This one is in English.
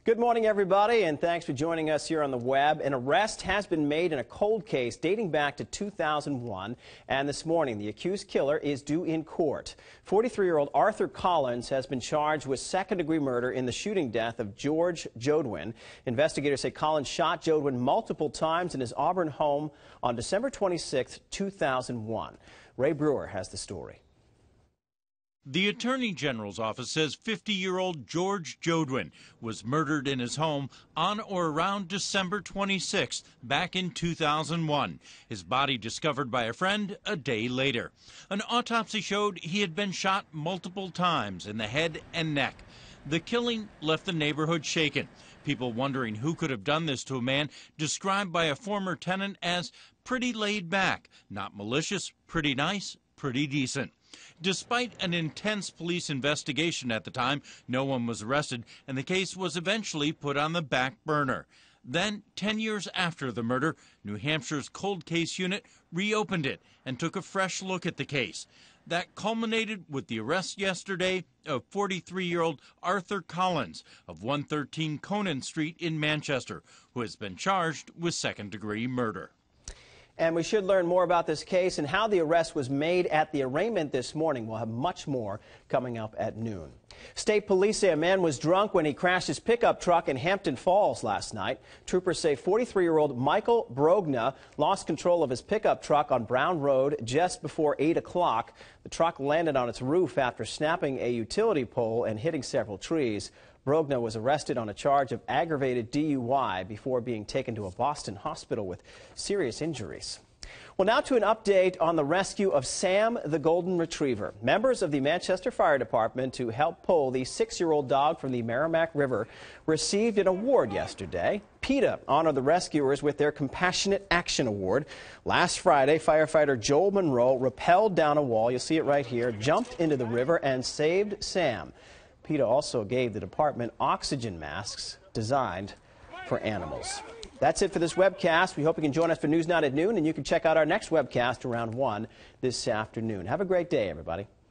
Good morning, everybody, and thanks for joining us here on the web. An arrest has been made in a cold case dating back to 2001, and this morning the accused killer is due in court. 43-year-old Arthur Collins has been charged with second-degree murder in the shooting death of George Jodwin. Investigators say Collins shot Jodwin multiple times in his Auburn home on December 26, 2001. Ray Brewer has the story. The Attorney General's office says 50-year-old George Jodwin was murdered in his home on or around December 26th, back in 2001. His body discovered by a friend a day later. An autopsy showed he had been shot multiple times in the head and neck. The killing left the neighborhood shaken. People wondering who could have done this to a man described by a former tenant as pretty laid back, not malicious, pretty nice, pretty decent. Despite an intense police investigation at the time, no one was arrested, and the case was eventually put on the back burner. Then, 10 years after the murder, New Hampshire's cold case unit reopened it and took a fresh look at the case. That culminated with the arrest yesterday of 43-year-old Arthur Collins of 113 Conan Street in Manchester, who has been charged with second-degree murder. And we should learn more about this case and how the arrest was made at the arraignment this morning. We'll have much more coming up at noon. State police say a man was drunk when he crashed his pickup truck in Hampton Falls last night. Troopers say 43-year-old Michael Brogna lost control of his pickup truck on Brown Road just before 8 o'clock. The truck landed on its roof after snapping a utility pole and hitting several trees. Brogna was arrested on a charge of aggravated DUI before being taken to a Boston hospital with serious injuries. Well, now to an update on the rescue of Sam the Golden Retriever. Members of the Manchester Fire Department who helped pull the 6-year-old dog from the Merrimack River received an award yesterday. PETA honored the rescuers with their Compassionate Action Award. Last Friday, firefighter Joel Monroe rappelled down a wall, you'll see it right here, jumped into the river and saved Sam. PETA also gave the department oxygen masks designed for animals. That's it for this webcast. We hope you can join us for News Night at noon, and you can check out our next webcast around 1 this afternoon. Have a great day, everybody.